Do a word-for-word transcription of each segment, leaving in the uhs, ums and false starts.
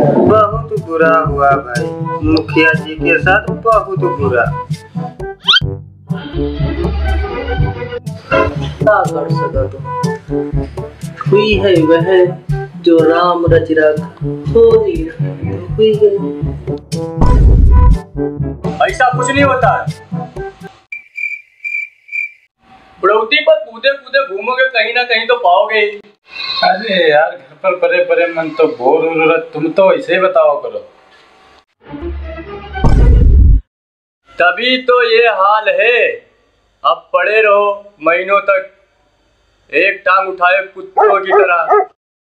बहुत बुरा हुआ भाई, मुखिया जी के साथ बहुत बुरा। क्या कर सका तुम? हुई है वह जो राम रच रखा, हुई है। ऐसा कुछ नहीं होता है। बुढ़ौती पर कूदे कूदे घूमोगे कहीं ना कहीं तो पाओगे ही। अरे यार घर पर परे परे मन तो बोर हो रहा, तुम तो ऐसे ही बताओ करो। तभी तो ये हाल है, अब पड़े रहो महीनों तक एक टांग उठाए कुत्तों की तरह।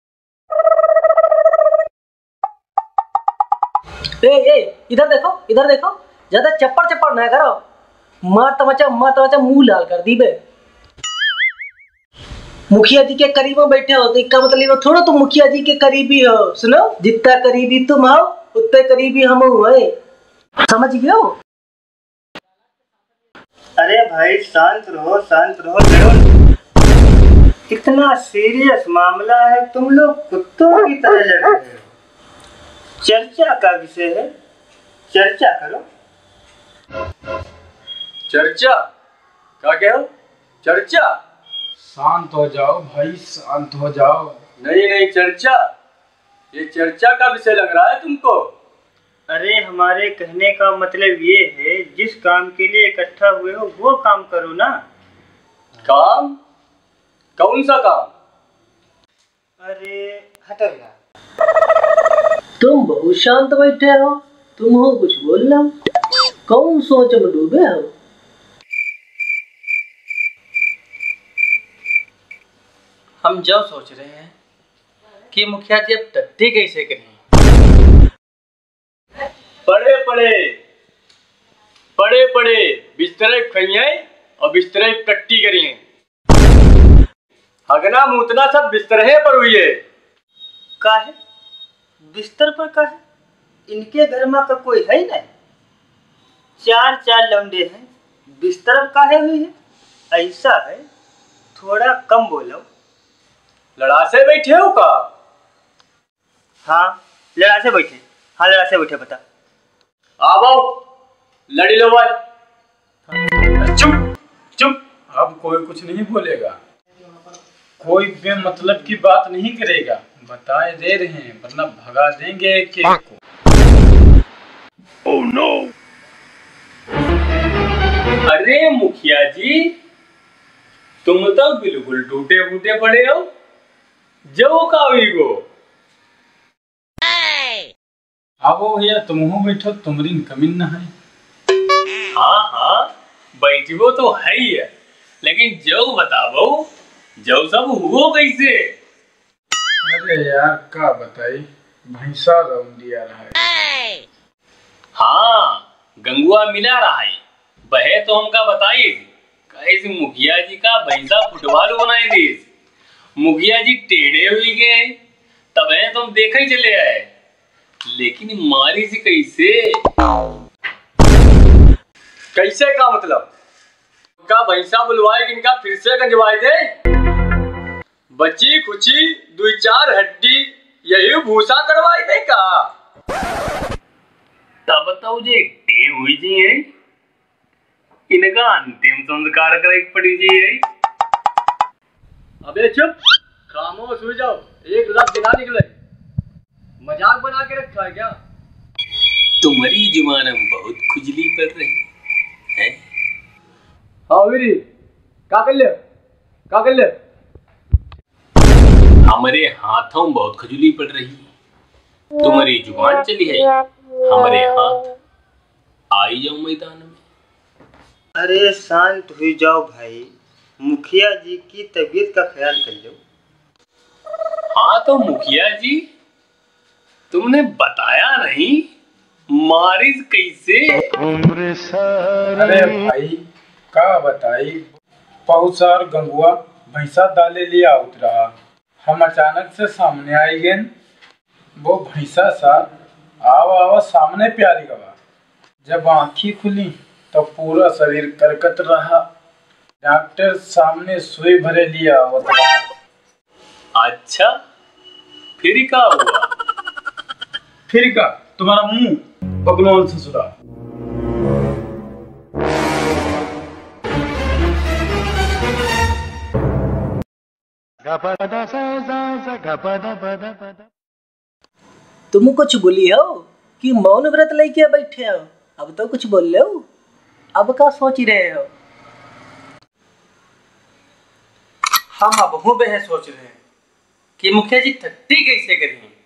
ए ए इधर देखो, इधर देखो, ज्यादा चप्पड़ चप्पड़ ना करो, मार तमाचा मार तमाचा मुंह लाल कर दी बे। मुखिया जी के करीब में बैठे हो तो इसका मतलब थोड़ा तुम मुखिया जी के करीबी हो। सुनो, जितना करीबी तुम हो उतने करीबी हम हुए, समझ गए हो? अरे भाई शांत रहो, शांत रहो। इतना सीरियस मामला है, तुम लोग कुत्तों की तरह लड़ रहे हो। चर्चा का विषय है, चर्चा करो। चर्चा क्या कह रहे हो? चर्चा? शांत हो जाओ भाई, शांत हो जाओ। नहीं नहीं, चर्चा, ये चर्चा का विषय लग रहा है तुमको। अरे हमारे कहने का मतलब ये है, जिस काम के लिए इकट्ठा हुए हो वो काम करो ना। काम? कौन सा काम? अरे हटो यार। तुम बहुत शांत बैठे हो, तुम हो कुछ बोल रहे हो, कौन सोच में डूबे हो? हम जो सोच रहे हैं कि मुखिया जी अब टट्टी कैसे करें। पड़े पड़े पड़े पड़े बिस्तरे खइयाए और बिस्तरे टट्टी करिए। हगना मूतना सब बिस्तरे पर हुई है। का है बिस्तर पर का है? इनके घर में का कोई है नहीं। चार चार लौंडे हैं, बिस्तर पर काहे हुई है? ऐसा है, थोड़ा कम बोलो। लड़ा से बैठे हो का? हाँ लड़ा से बैठे, हाँ लड़ा से बैठे। बता आओ लड़ी लो भाई। चुप चुप, अब कोई कुछ नहीं बोलेगा, कोई बेमतलब की बात नहीं करेगा। बताए दे रहे हैं वरना भगा देंगे एक एक को। Oh no! अरे मुखिया जी, तुम तो बिल्कुल टूटे फूटे पड़े हो। जो कावी को आओ भैया, तुम हो बैठो, तुमरी कमीन न है। हाँ हाँ बैठो तो है ही है, लेकिन जो बताओ जो सब हुआ कैसे? अरे यार का बताई, भैंसा रौन दिया रहा है। हाँ गंगुआ मिला रहा है, बहे तो हमका बताइए कैसे मुखिया जी का भैंसा फुटबॉल बनाए दी। मुखिया जी टेढ़े हुए गए तब तुम देख ही चले आए, लेकिन मारी से कैसे कैसे का मतलब? का भैंसा बुलवाए किनका फिर से गंजवाए दे? बची खुची दो चार हड्डी यही भूसा करवाए दे का? तब तो जे टेढ़ हुई जी है, इनका अंतिम संस्कार करे पड़ी जी है। अबे चुप, खामोश हो जाओ, एक लफ्ज ना निकले। मजाक बना के रखा है क्या? तुम्हारी जुबान हम बहुत खुजली पड़ रही है। हाँ वीरी, क्या कर ले? क्या कर ले? हमारे हाथों बहुत खुजली पड़ रही है, तुम्हारी जुबान चली है, हमारे हाथ आई जाओ मैदान में। अरे शांत हो जाओ भाई, मुखिया जी की तबीयत का ख्याल कर लो। हाँ तो मुखिया जी, तुमने बताया नहीं मारिज कैसे? अरे भाई का बताई, पहुसार गंगुआ भैंसा डाले लिया उतरा, हम अचानक से सामने आई गए। वो भैंसा सा आवा आवा सामने प्यारी गवा, जब आंखी खुली तो पूरा शरीर करकत रहा। डॉक्टर सामने सुई भरे लिया उतरा। अच्छा फिर क्या हुआ? फिर का तुम्हारा मुंह बगलोन ससुरा। तुम कुछ बोली हो कि मौन व्रत लेके बैठे हो? अब तो कुछ बोल लो। अब क्या सोच रहे हो? हम अब हूँ बह सोच रहे हैं कि मुखिया जी टट्टी कैसे करें।